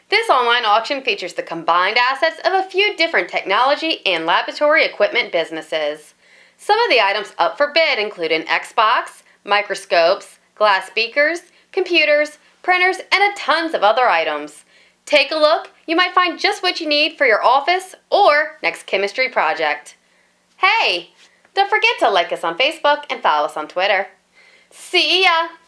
This online auction features the combined assets of a few different technology and laboratory equipment businesses. Some of the items up for bid include an Xbox, microscopes, glass beakers, computers, printers, and tons of other items. Take a look, you might find just what you need for your office or next chemistry project. Hey, don't forget to like us on Facebook and follow us on Twitter. See ya!